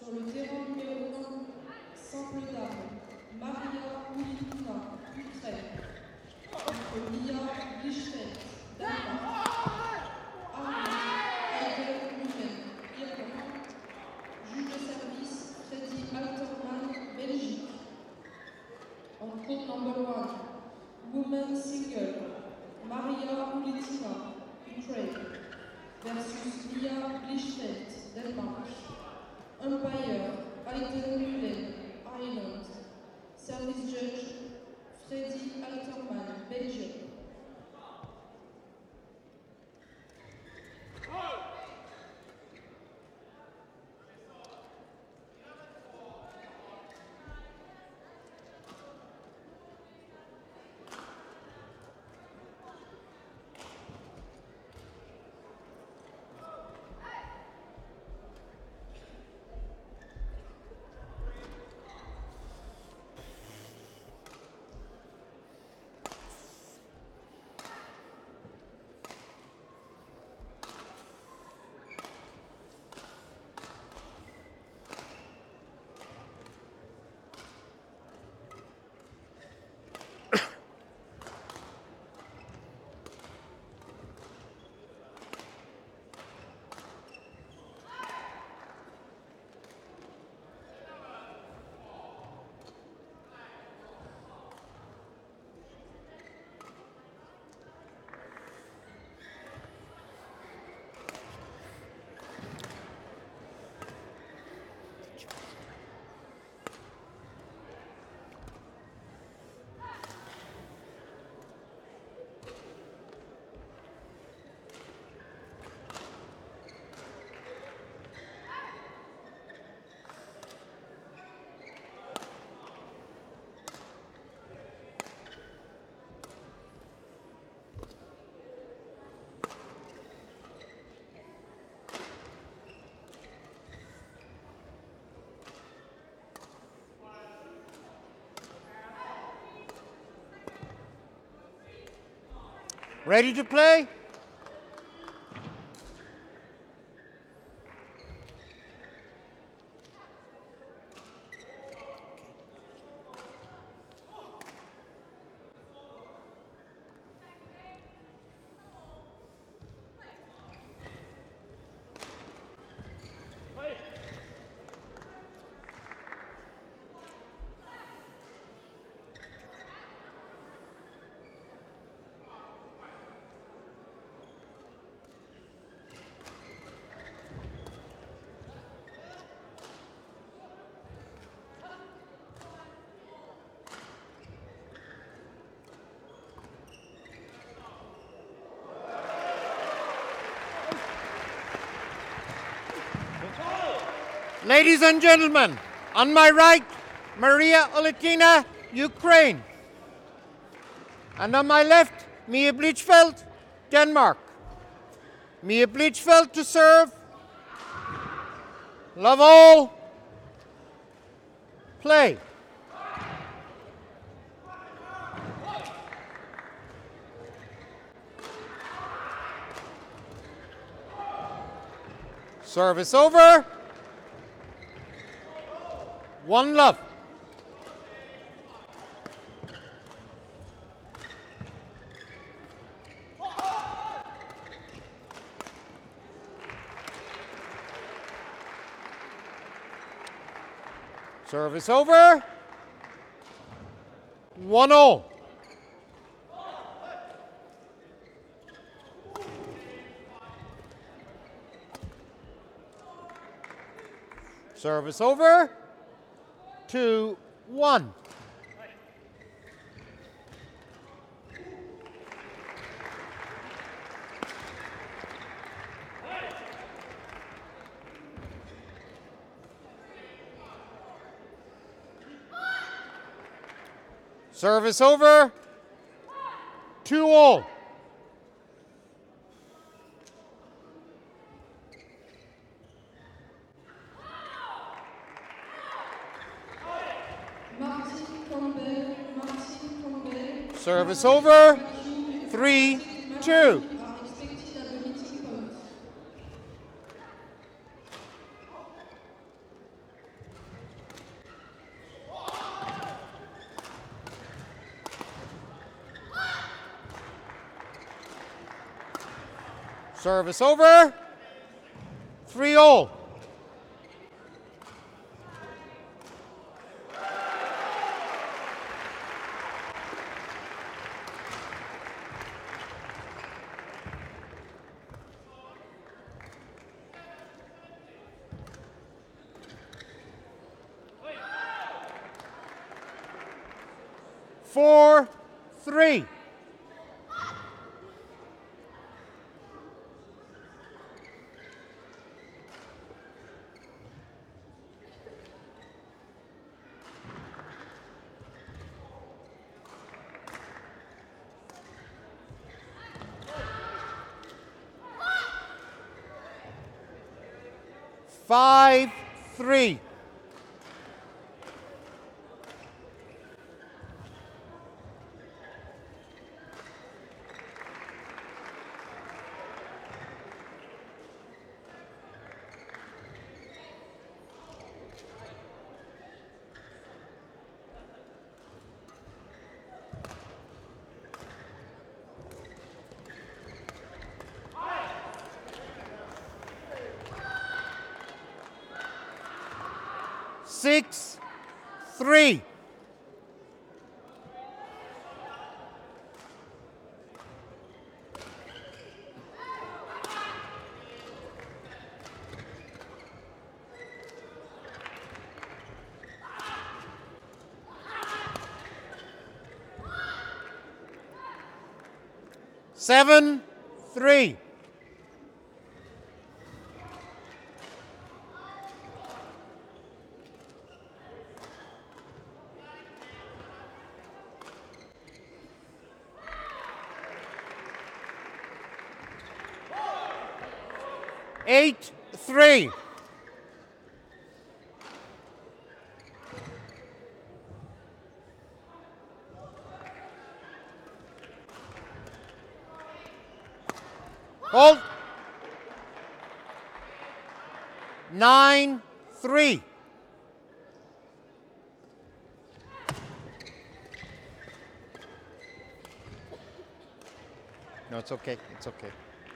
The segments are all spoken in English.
Sur le terrain numéro 1, simple dame, Maria Ulrika, Ukraine. Contre Mia Blichfeld, Danemark. Arnaud Heidel Lumen, Irlande. Juge de service, Freddy Alterman, Belgique. En court number 1, woman single, Maria Ulitina, Ukraine. Versus Mia Blichfeld, Denmark. Umpire, Heidel Lumen, Ireland. Service judge, Freddy Alterman, Belgium. Ready to play? Ladies and gentlemen, on my right, Maria Ulitina, Ukraine. And on my left, Mia Blichfeld, Denmark. Mia Blichfeld to serve. Love all. Play. Service over. 1-love. Service over. 1-0. Service over. 2-1. Service over. 2-0. Service over. 3-2. Service over. 3-all. Four, 3. Five, 3. Six, 3. Seven, 3. Eight, 3. Hold. 9, 3. No, it's okay. It's okay.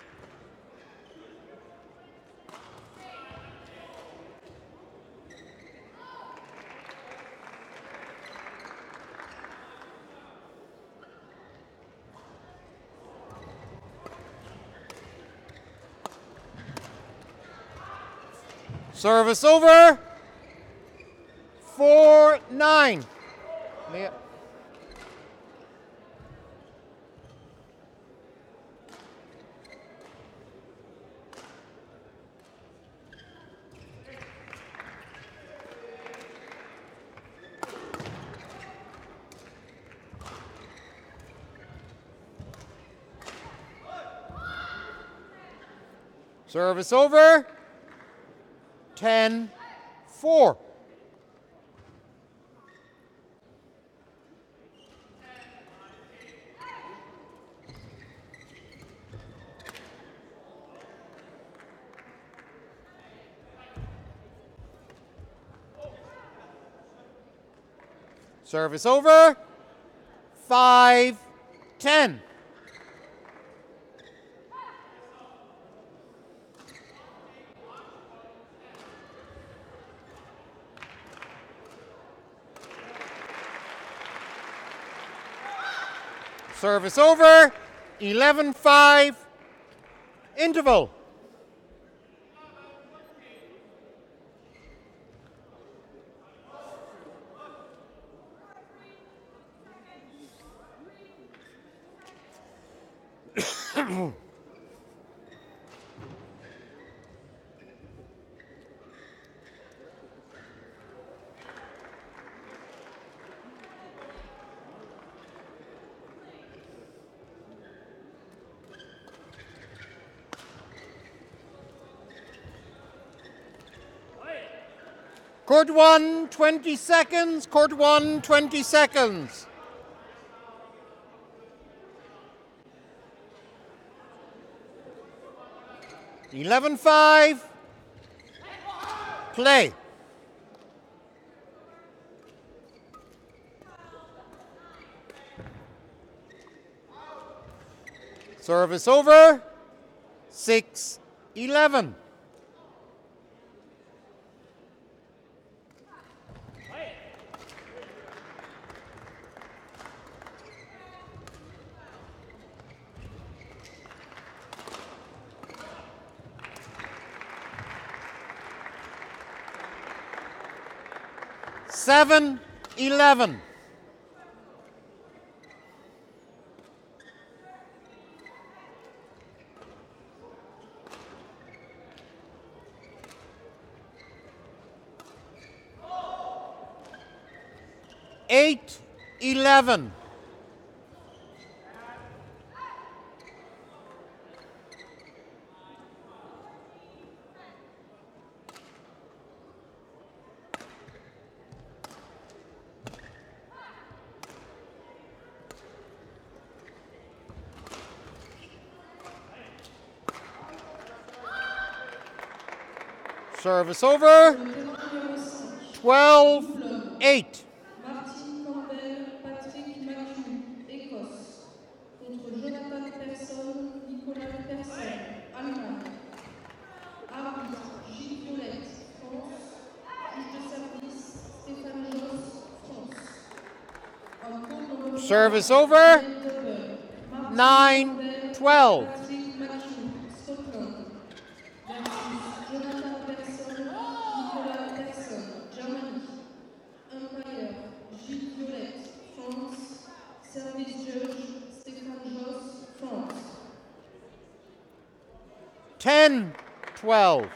Service over. 4, 9. Yeah. Service over. 10, 4. Service over. 5, 10. Service over. 11, 5. Interval. Court 1, 20 seconds. Court 1, 20 seconds. Eleven, 5. Play. Service over. 6-11. Seven, 11. Eight, 11. Service over. 12-8. Martin Campbell, Patrick Maclew, Écosse. Contre Jonathan Persson, Nicolas Persson, Allemagne. Arbitre, Gilles Violette, France. Juge de service, Stéphane Josse, France. En cours numéro Service 3, over. double, Martin 9-12. Patrick Maclew, Scotland. Versus Jonathan Persson, Nicolas Persson, Germany. Umpire, Gilles Violette, France. Service judge, Stéphane Josse, France. 10-12.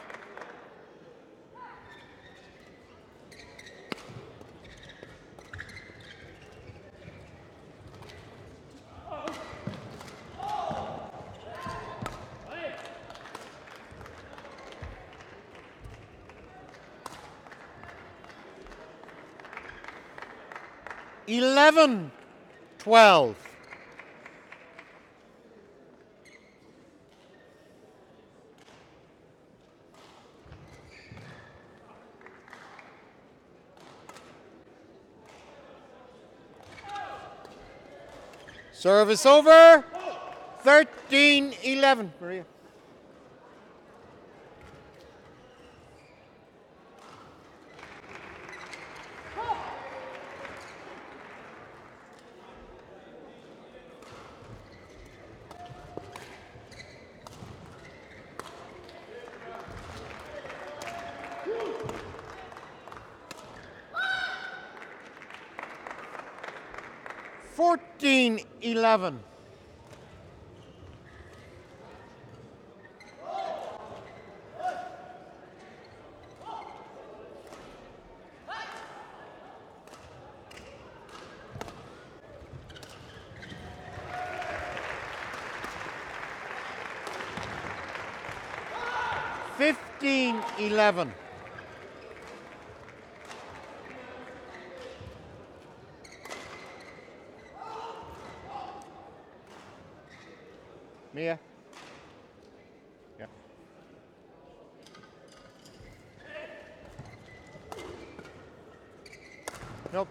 Eleven, 12. Service over. 13-11. Maria. Fourteen, 11. Fifteen, 11. Mia? Yep. Nope.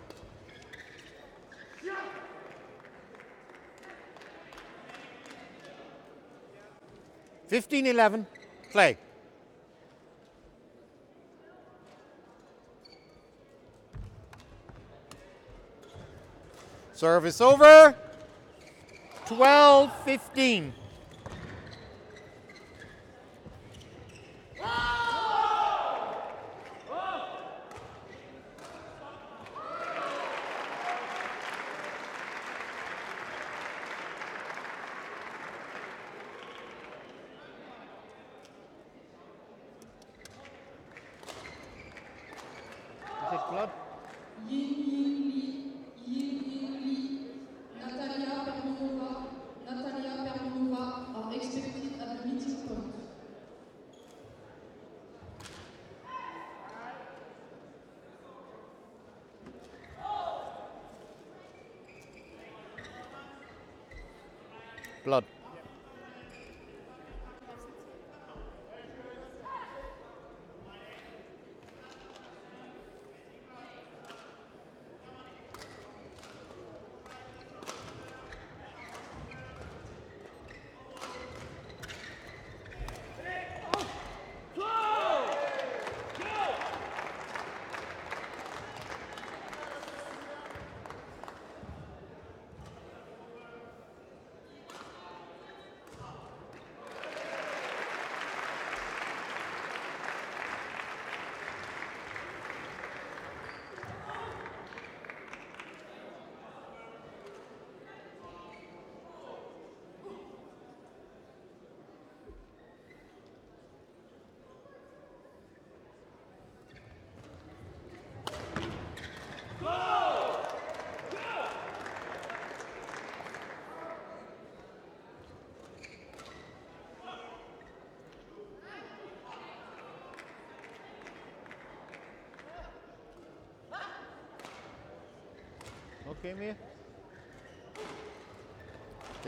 Fifteen, 11. Play. Service over. 12-15. Is it blood? Yin Yin Lee, Natalia Permonova are expected at the meeting point. Blood. okay, Mia? Okay.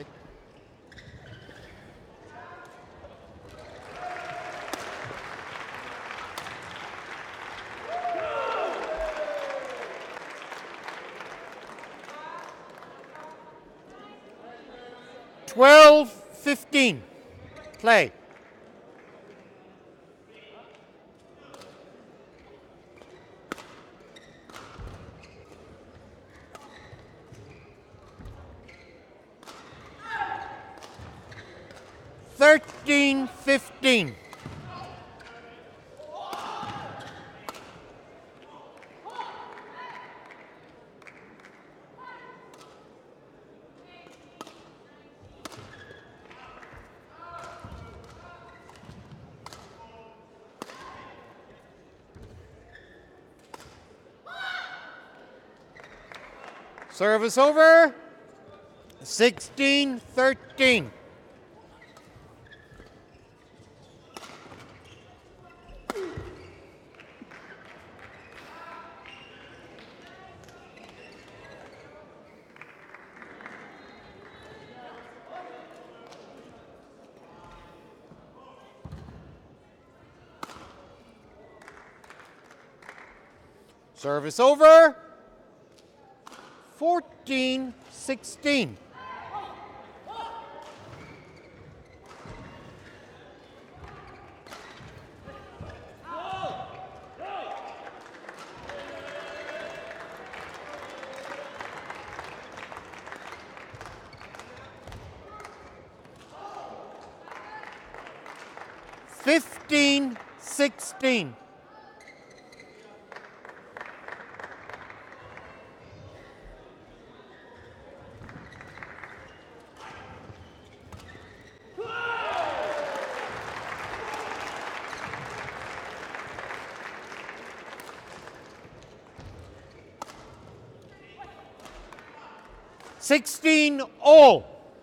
Twelve, 15. Play. Thirteen, 15. Service over. 16, 13. Service over. 14, 16. Fifteen, 16. Sixteen all.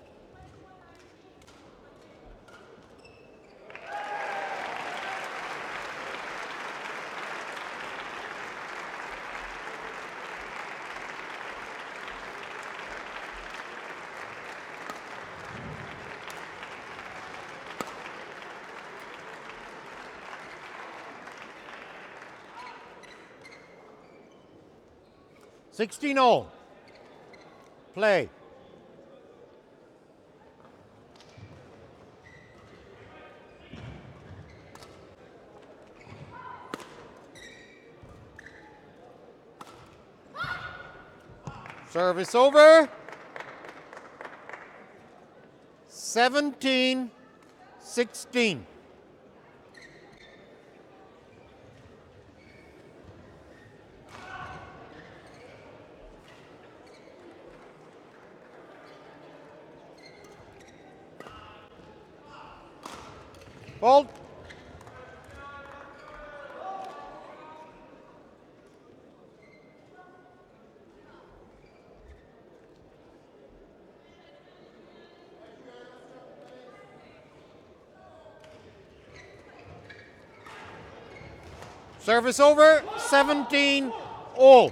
Sixteen all. Play. Service over. 17, 16. Fault. Service over, 17 all.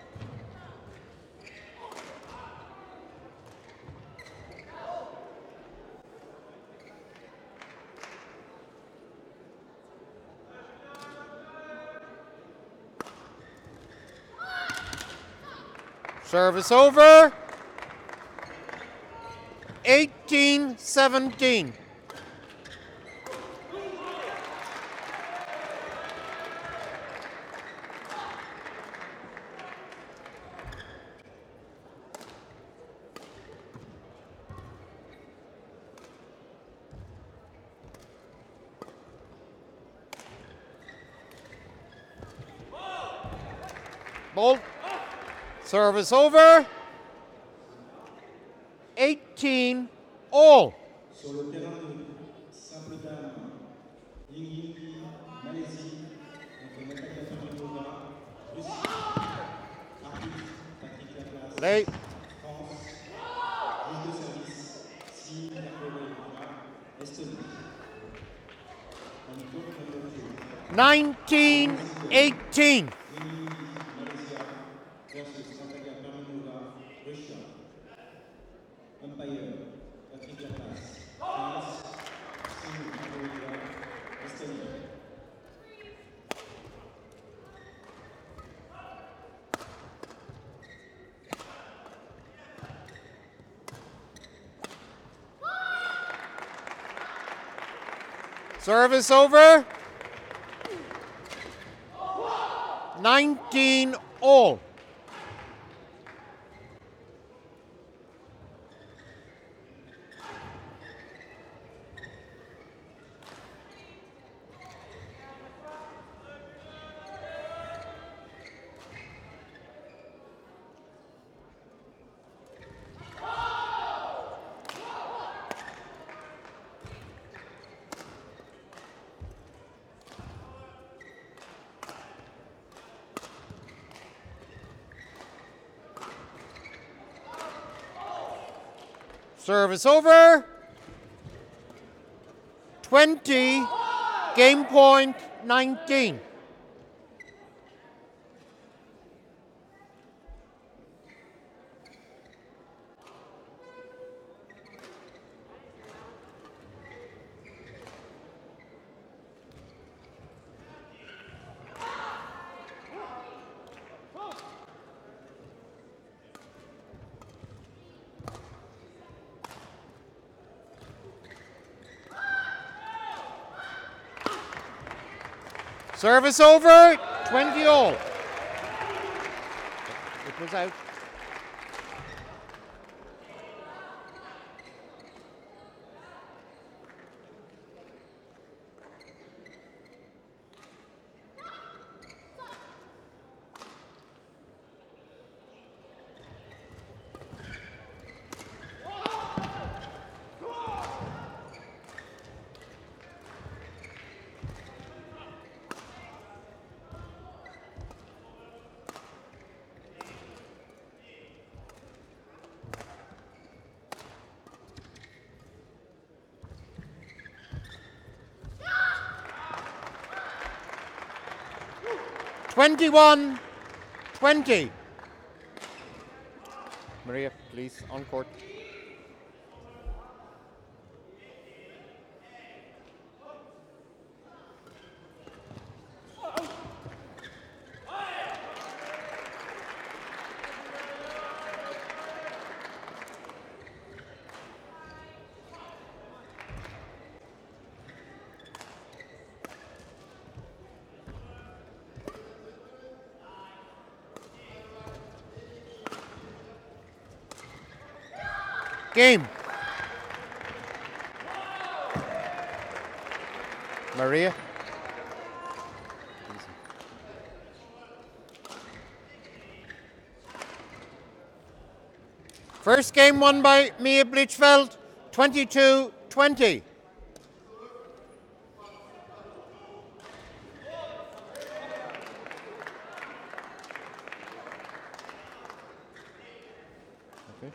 Service over, 18, 17. Bolt. Service over. 18 all. Sur le terrain de simple dame, Ying Malaisie, contre Natalia Fernandova, Russie, arbitre Patrick Laplace, Play. France, juge de service, Signe Yakovleva, Estonie. En tour de 19, 18. Malaysia versus Natalia Fernandova, Service over. 19 all. Service over. 20, game point 19. Service over, 20 all. It was out. Twenty-one, 20. Maria, please, on court. Game. Maria. First game won by Mia Blichfeld, 22-20. Okay.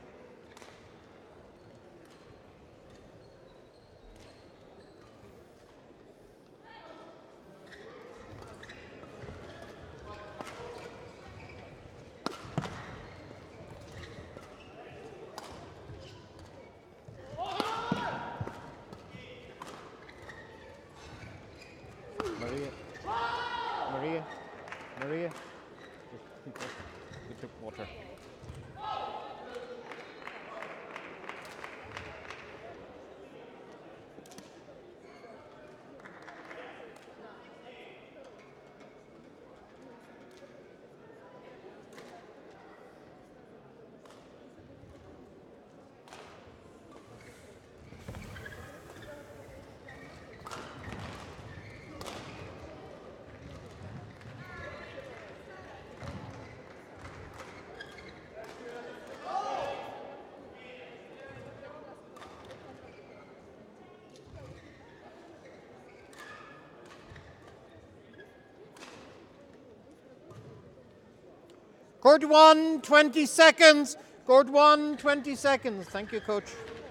Maria. Maria. Maria. We took water. Court 1, 20 seconds. Court 1, 20 seconds. Thank you, coach.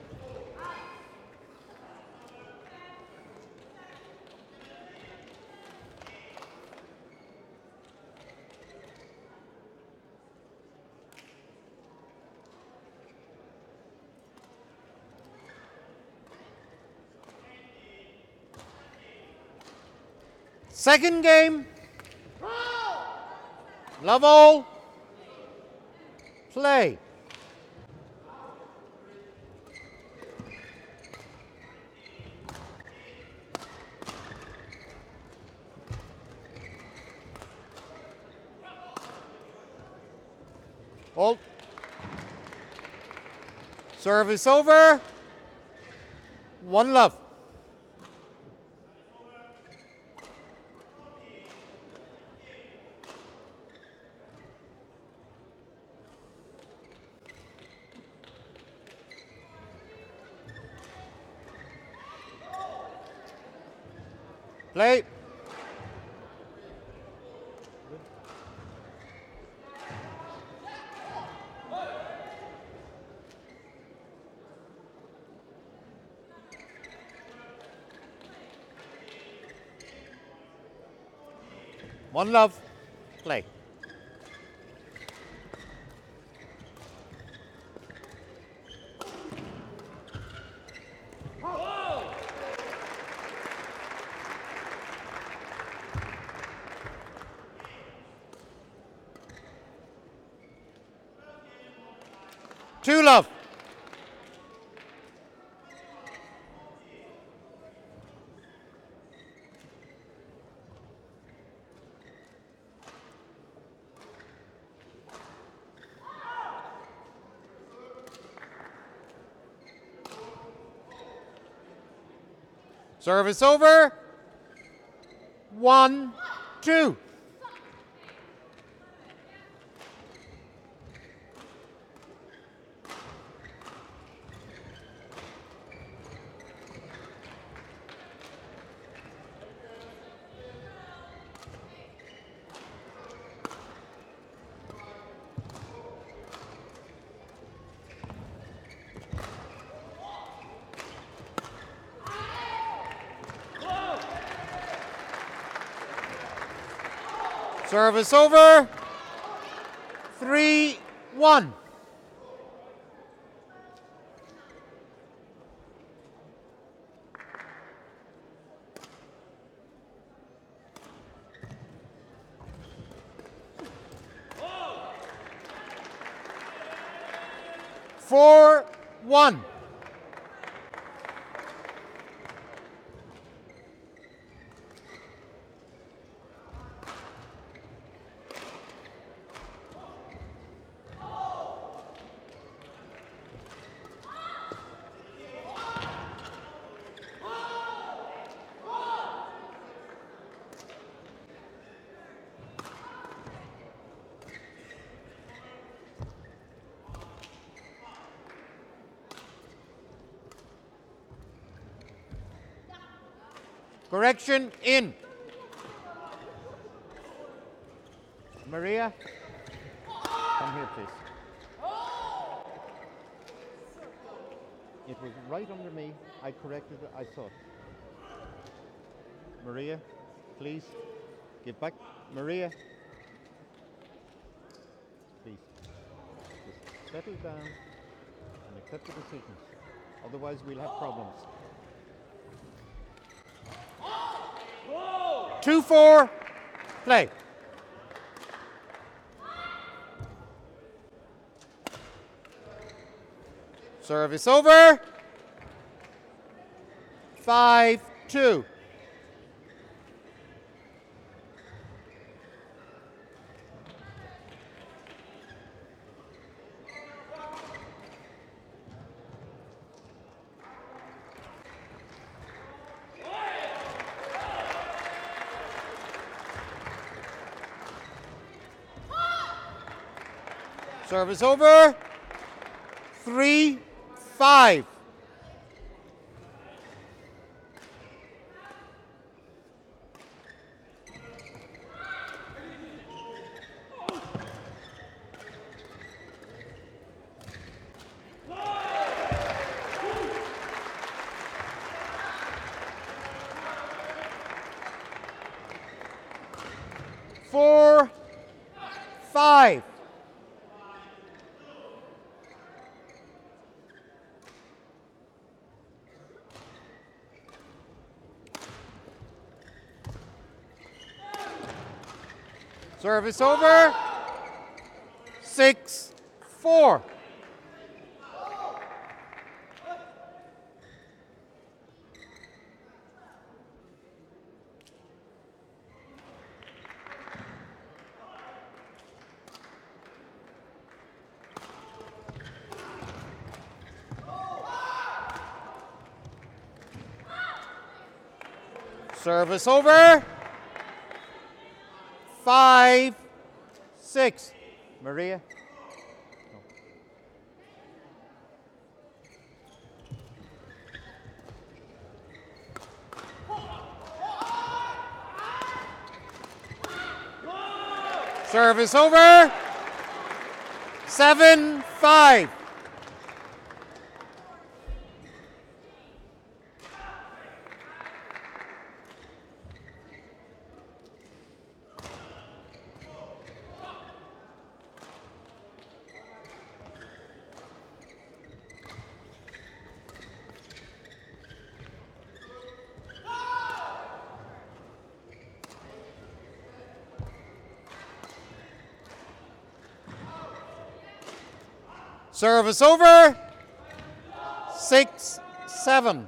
Second game. Love all. Play. Hold. Service over. 1-love. Play. One love. Play. Two love. Service over. 1-2. Service over. 3-1. Four, 1. Correction in. Maria, come here, please. It was right under me. I corrected it. I saw it. Maria, please, give back. Maria, please, just settle down and accept the decisions. Otherwise, we'll have problems. 2-4, play. Service over. 5-2. Service over. 3-5. Four, 5. Service over. 6-4. Service over. 5-6. Maria. Service over. 7-5. Service over. 6-7.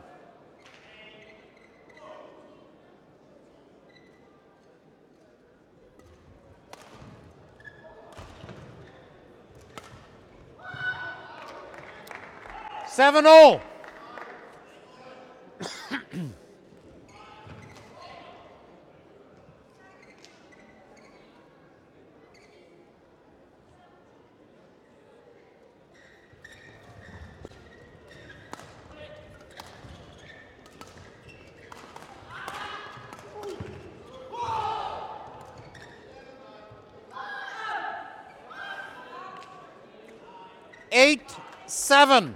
Seven all. Eight, 7.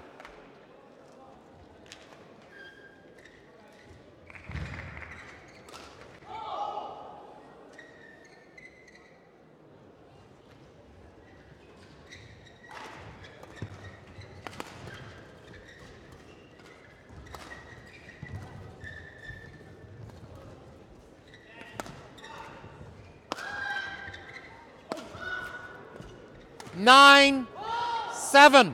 Nine, 7.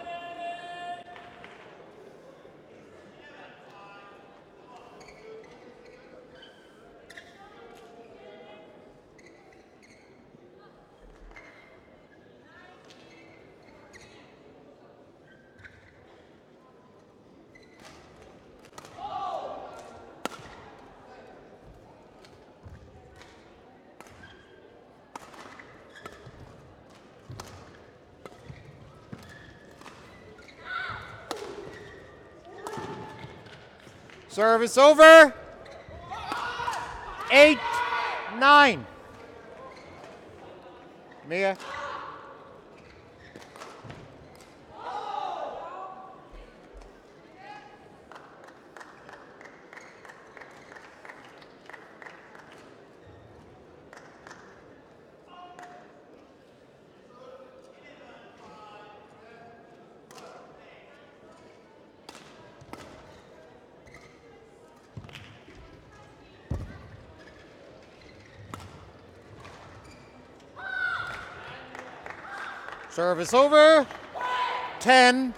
Service over. 8-9. Mia. Service over. 10-8.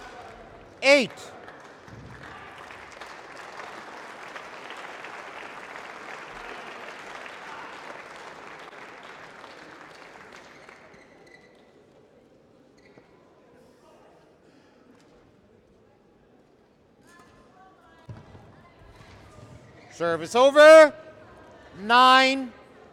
Service over. 9-10.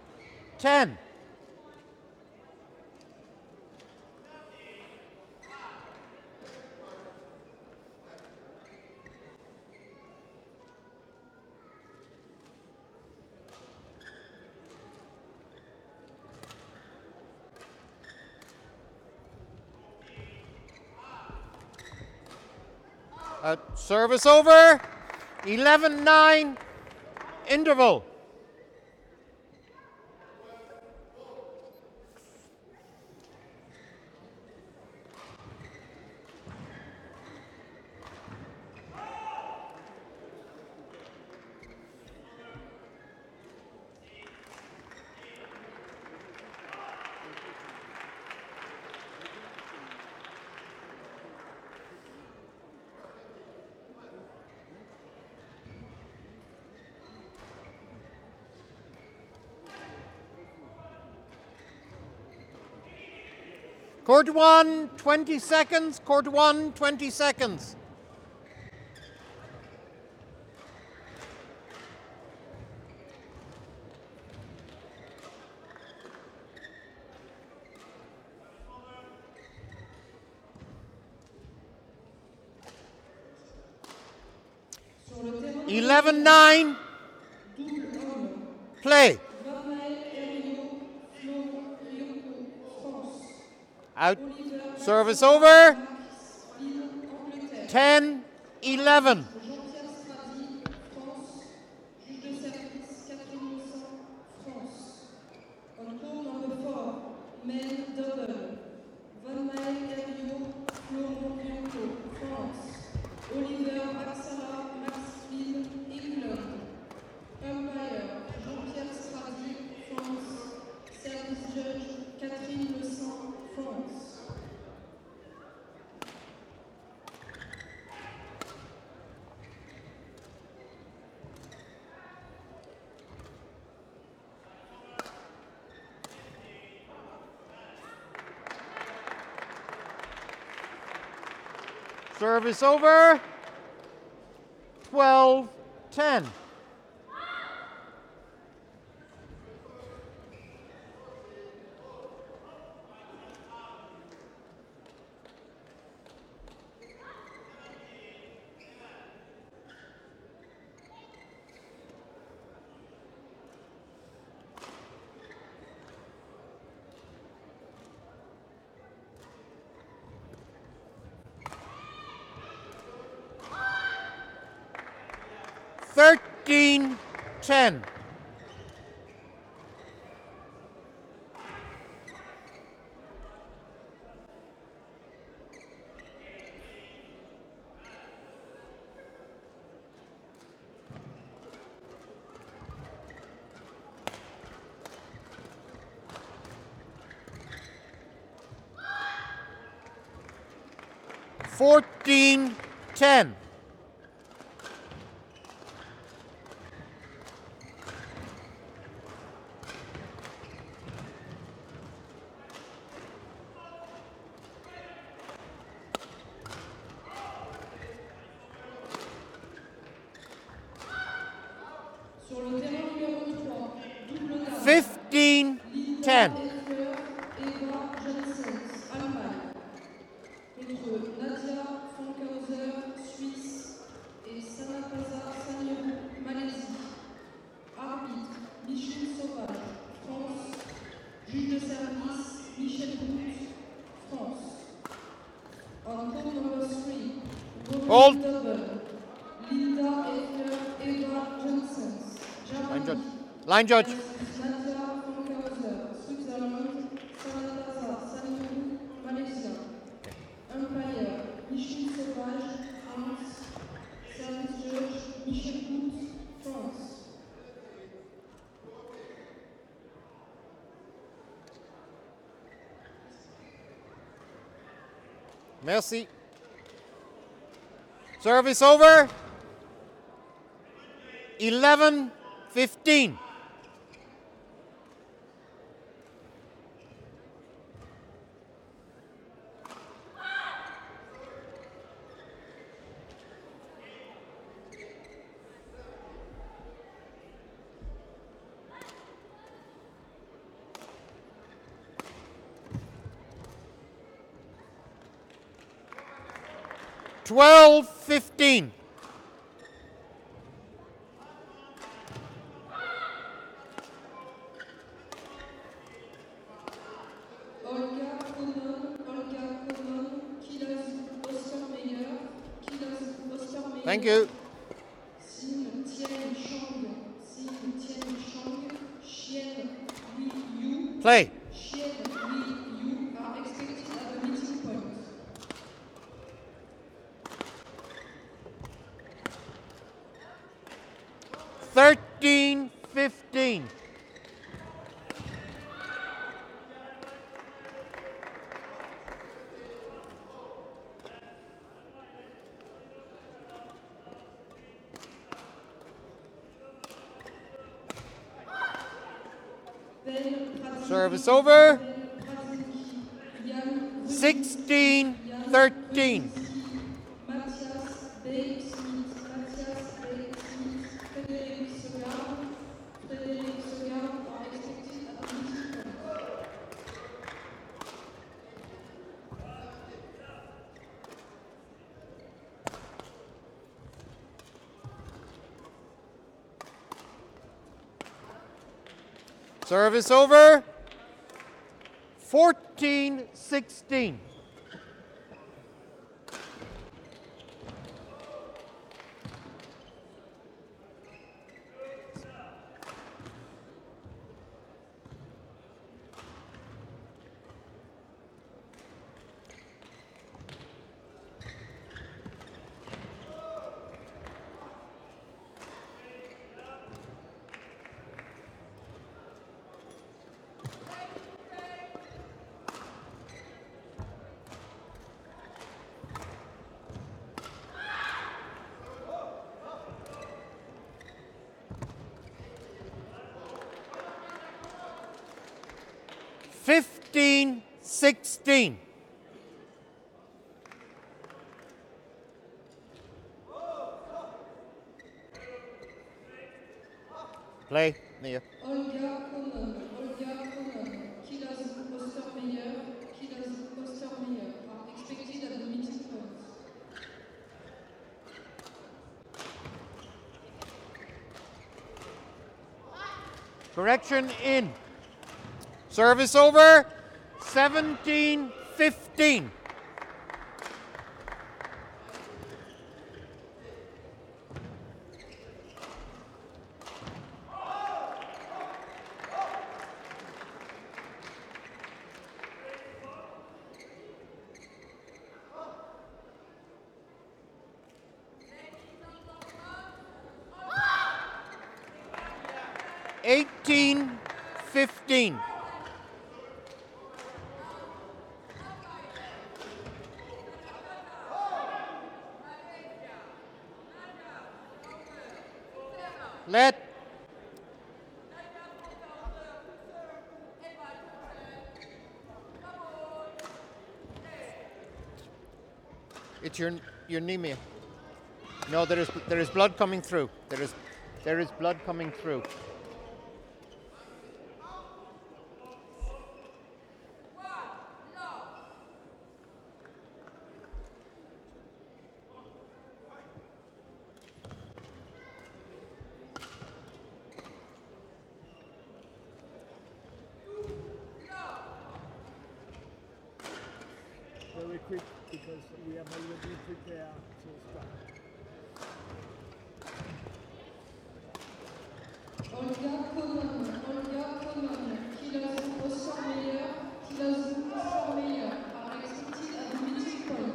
Service over. 11-9. Interval. Court 1, 20 seconds. Court 1, 20 seconds. 11-9. double homme. Play. Raphaël Herriot, Florent Riocco, France. Out. Oliver Service over. Max, Lille, Angleterre. 10-11. Jean-Pierre Stradi, France. Juge de service, Catherine Moussin, France. On court number 4, men double. Van Mael Herriot, Florent Riocco, France. Oliver Axara, Max Lille, England. Umpire, Jean-Pierre Stradi, France. Service judge, Catherine Moussin, France. Service over. 12-10. Thirteen 10. Fourteen 10. Sur le terrain numéro 3, double dame. 15-10. Linda Effler, Eva Janssens, Allemagne. Contre Nadia Fankhauser, Suisse. Et Sanataza Sanirou, Malaisie. Arbitre, Michel Sauvage, France. Juge de service, Michel Boutte, France. On court number 3, Hold. women's double. Linda Effler, Eva Janssens, Line judge. Germany. Line judge. Nadia Fankhauser, Switzerland. Sanataza Sanirou, Malaysia. Umpire, Michel Sauvage, France. Service judge, Michel Boutte, France. Merci. Service over. 11-15. Twelve 15. Olga Konon, Kilas Ostermeyer, Thank you. Xin Tian Shang, Xian Hui Yu. Play. Xian Hui Yu are expected at the meeting point. 13-15. Service over. 16-13. Matthias Bay-Smith, Frédéric Segard are expected at the meeting point. Service over. 14-16. Fifteen, 16. Play, Mia. Olga Conan, Kilas Ostermeyer, are expected at the meeting point. Correction in. Service over. 17-15. Eighteen, 15. Let. It's your knee, Mia. No, there is blood coming through. There is blood coming through. Very quick because we have already prepared to start. Olga Conan, Kilas Ostermeyer, are expected at the meeting point.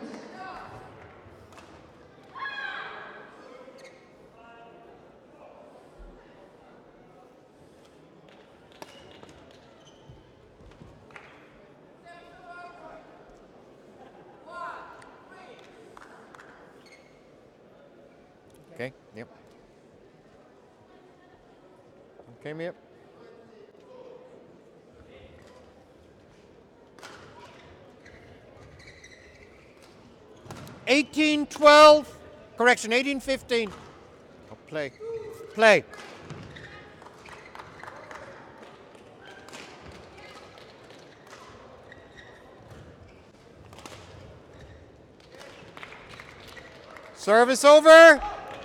Okay, yep. Okay, Mia. $18-12. Correction, 18-15. Oh, play. Play. Service over.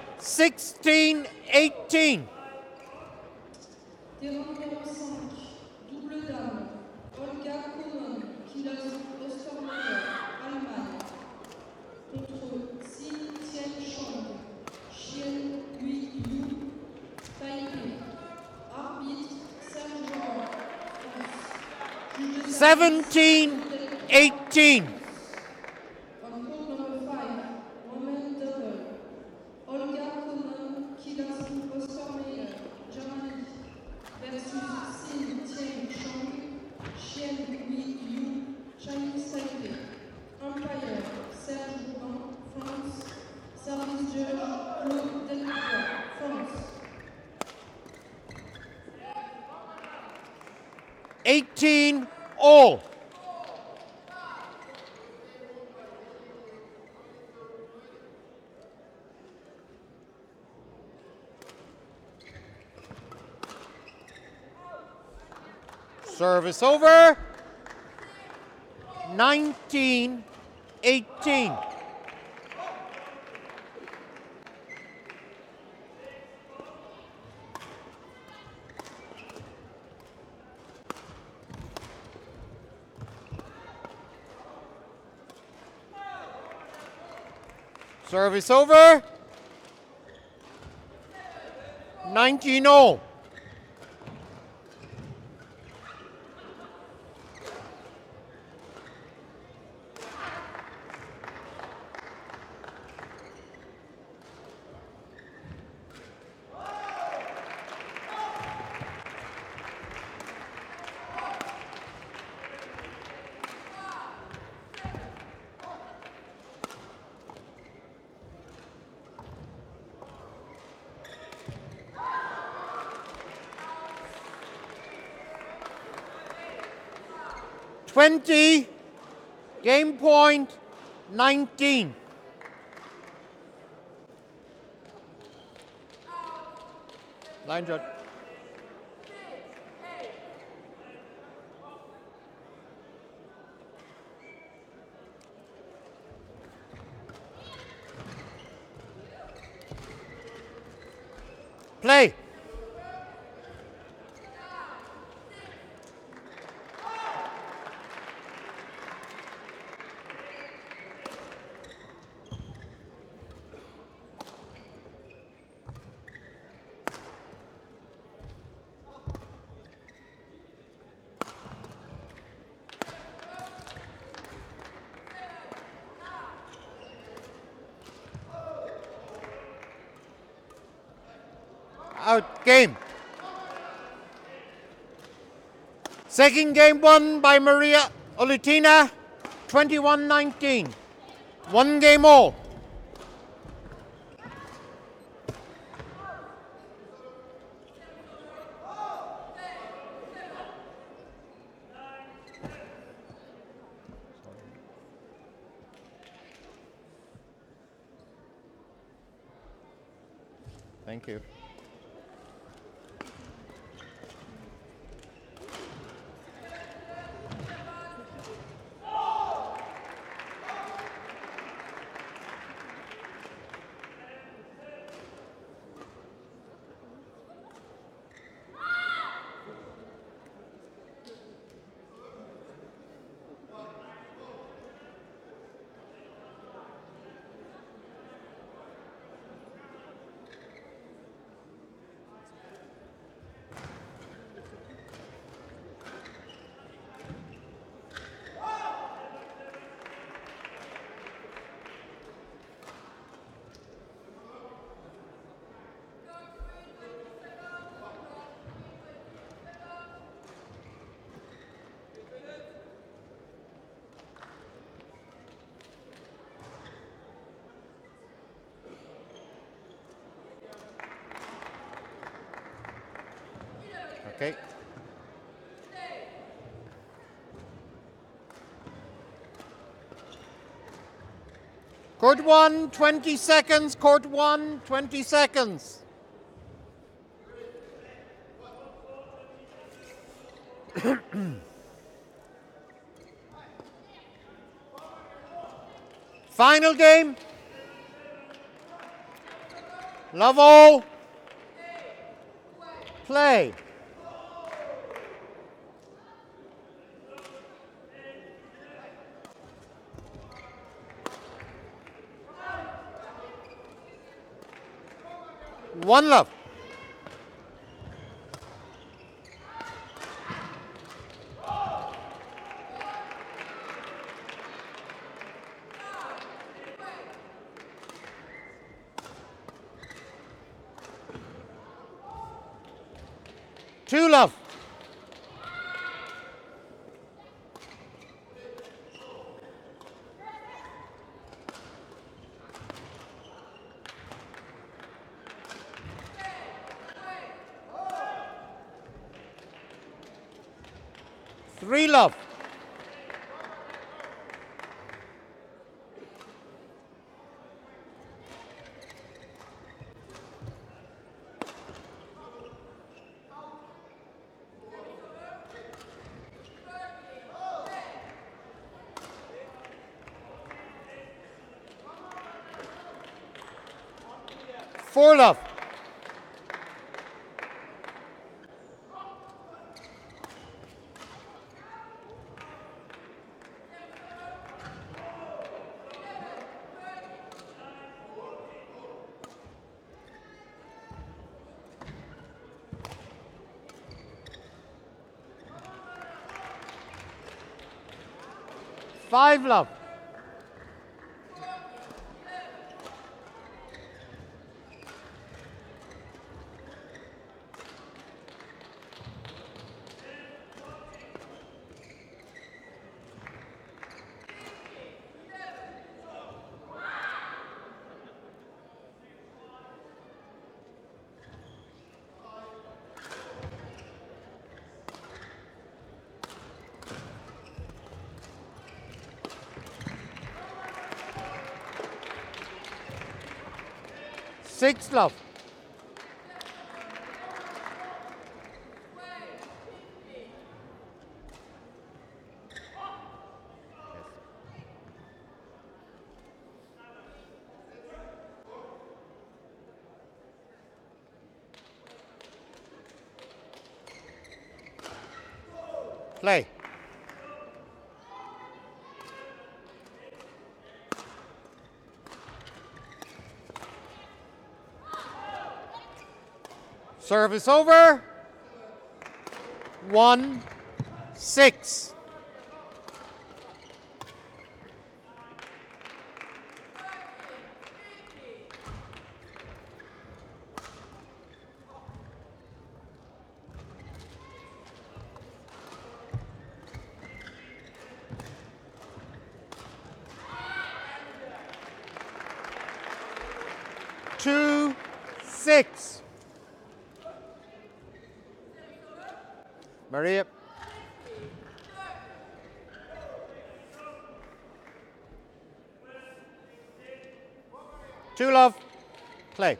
16-18. Terrain numéro 5, double dame, Olga Conan, Kilas Ostermeyer, Allemagne, contre Xin Tianchong, Xian Hui Yu, Taipei. Arbitre Serge Jean, France. Juge de 17-18. On court number 5, women double, Olga Conan, Kilas Ostermeyer, Germany, versus Xin Tianchong, Xian Hui Yu, Chinese Taipei. Umpire Serge Jean, France. Service judge Claude Delacroix, France. 18-all. Service over. 19-18. Service over. 19-0. Game point 19. Line judge. Play. Out game. Second game won by Maria Olitina, 21-19. One game all. Thank you. Okay. Court 1, 20 seconds. Court 1, 20 seconds. Final game. Love all. Play. One love. Two love. Three love. Four love. 5 love. Six love. Play. Service over. 1-6. Two, 6. Maria. Two love. Play.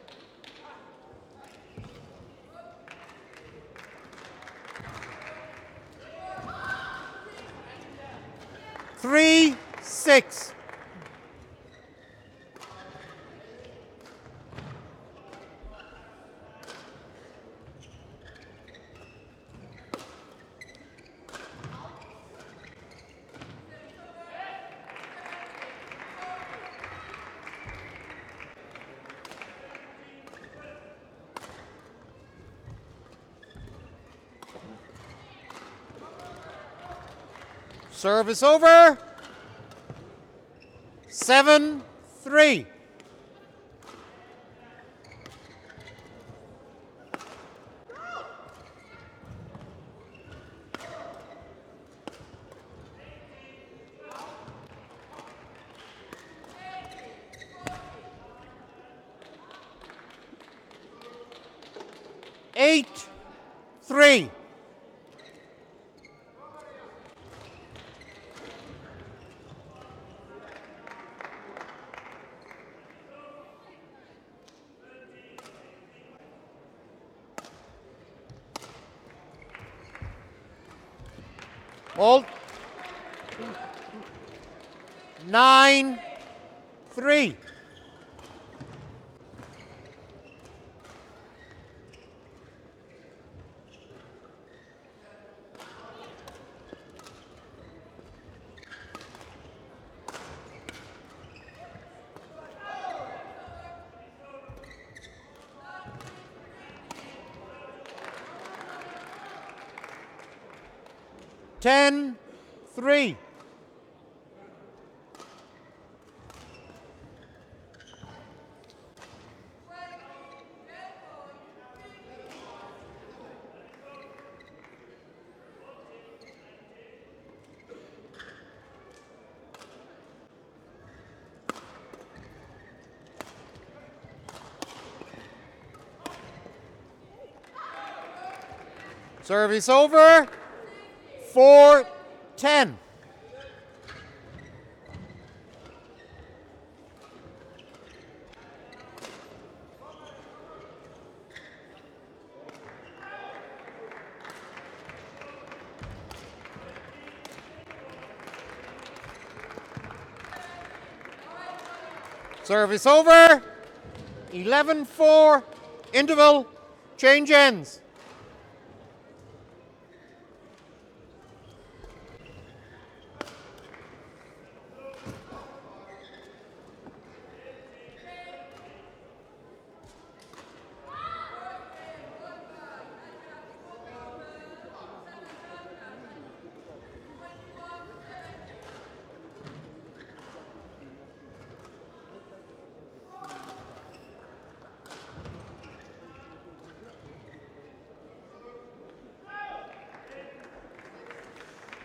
Three, 6. Service over. 7-3. Eight, 3. Hold. 9-3. Ten, 3. Service over. 4-10. Service over. 11-4. Interval. Change ends.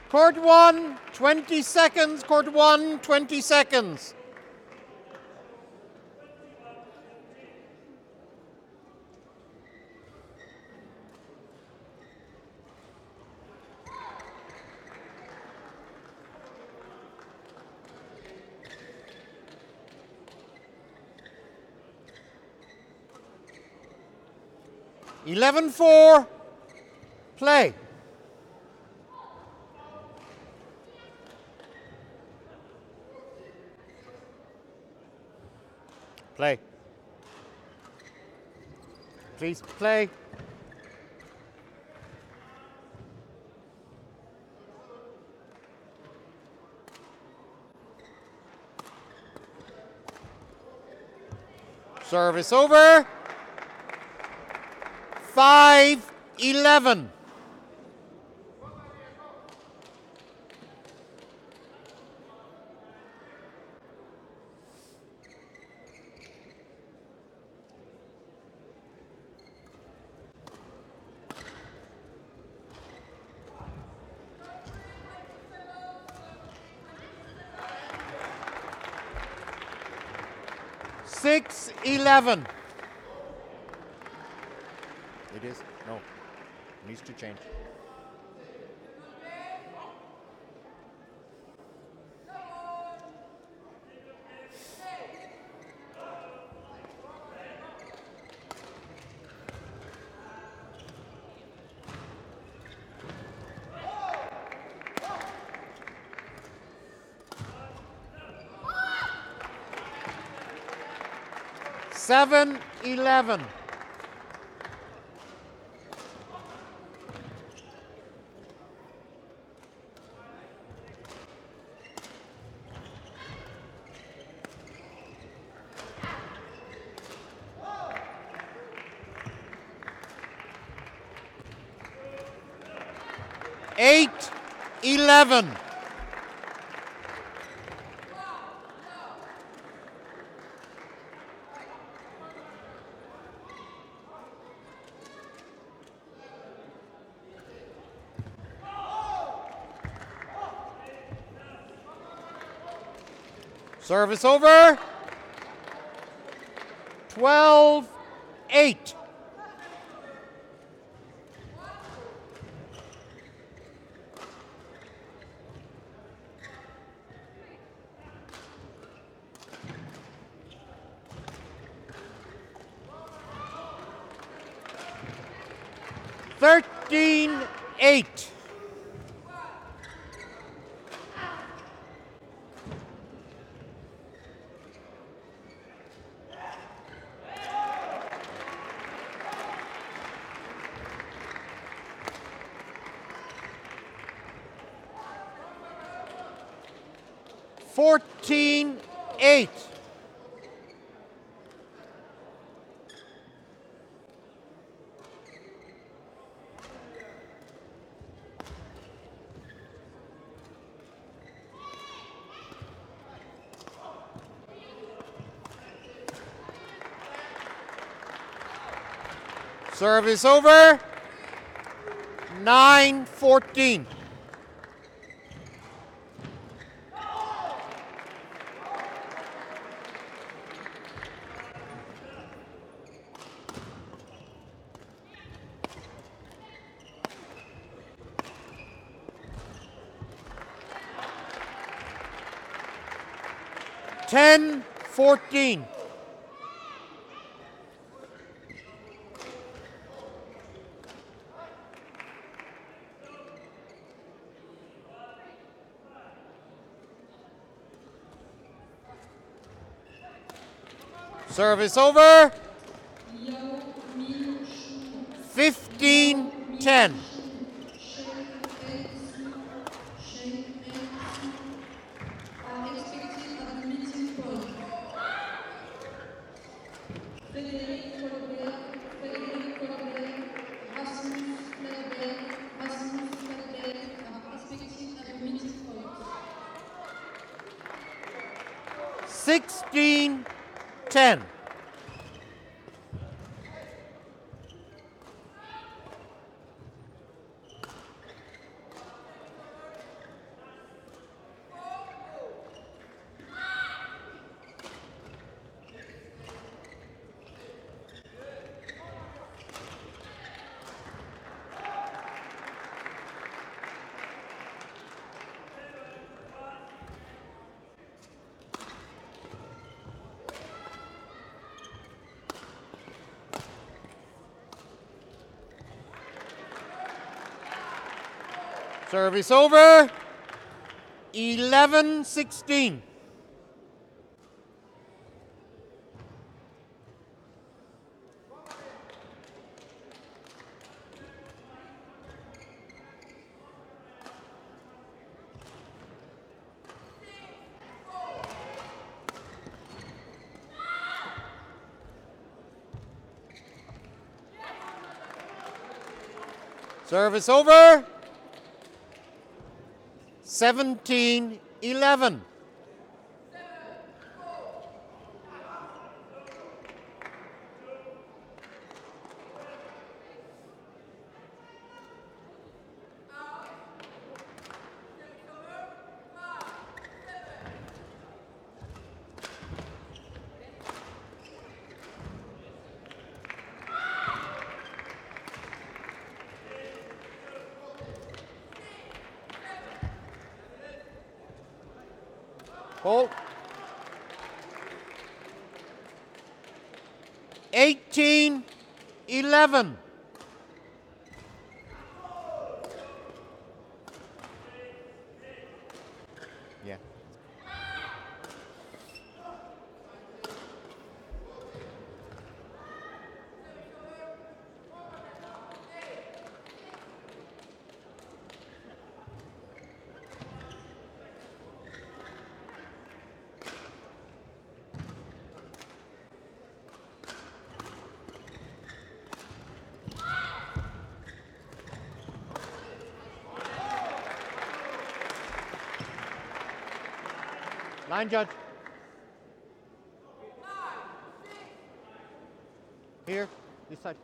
Court 1, 20 seconds. Court 1, 20 seconds. Eleven four. Play. Play. Please play. Service over. 5-11. Six 11. It is? No. Needs to change. Seven 11. Eight 11. Service over. 12-8. Thirteen 8. Fourteen 8. Service over. 9-14. Ten 14. Service over. 15-10. Sixteen 10. Service over. 11-16. Service over. 17-11. Hold. 18-11. Yeah. Line judge. Here, this side.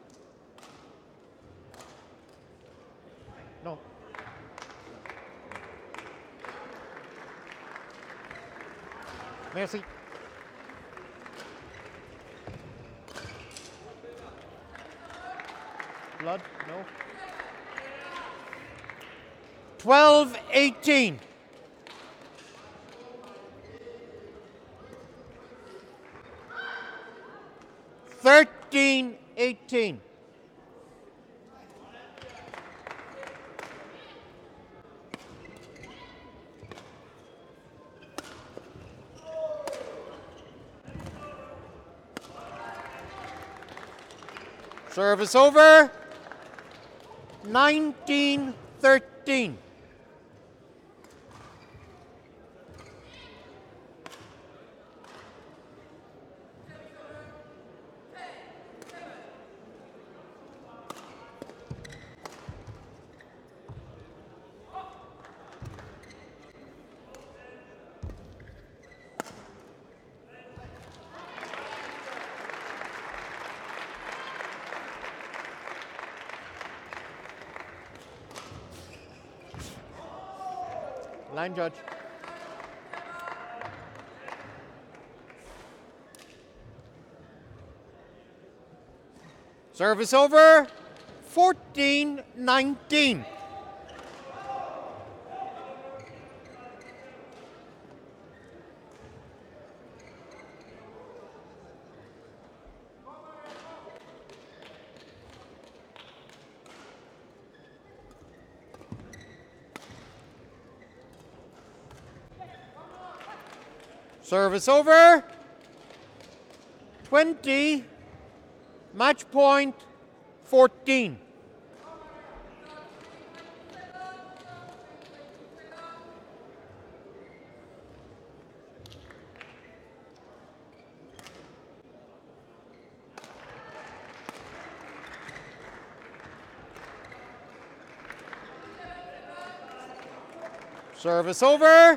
No. Merci. Blood? No. 12-18. Thirteen, 18. Service over. 19-13. Line judge. Service over. 14-19. Service over. 20. Match point 14. Service over.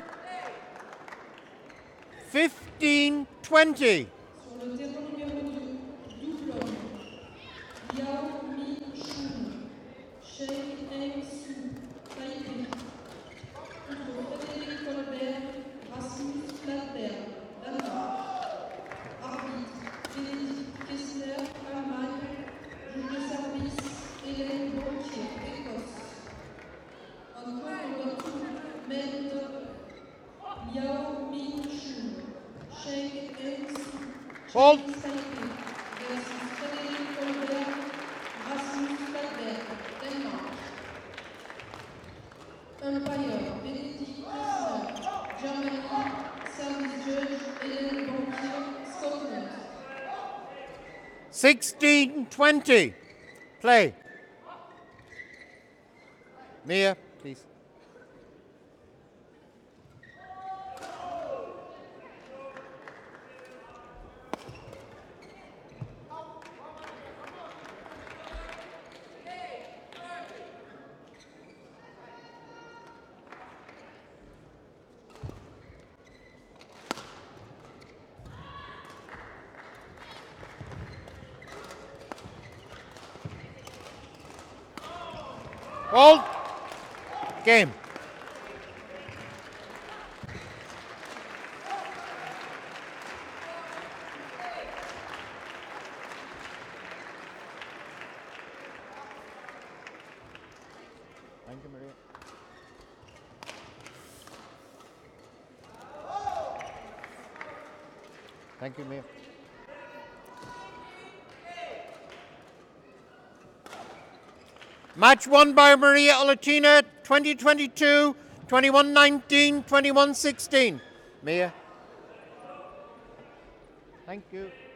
15-20. Sur le terrain numéro 2, double homme. Yao Mi Chun, Sheng Eng Su, Taipei. Contre Frédéric Colbert, Rasmus Flatberg, Danemark. Arbitre, Bénédicte Kessler, Allemagne. Juge de service, Hélène Bontier, Écosse. En point number 2, men double. Yao Mi Chun, Sheng Eng Su, Hold. Taipei versus Frédéric Colbert, Rasmus Flatberg, Danemark. Umpire Benedict Kessler, Germany. Service judge Hélène Banquier, Scotland. 16-20. Play. Mia, please. Hold. Game. Thank you, Maria. Thank you, Mia. Match won by Maria Olatina, 2022, 21-19, 21-16. Mia. Thank you.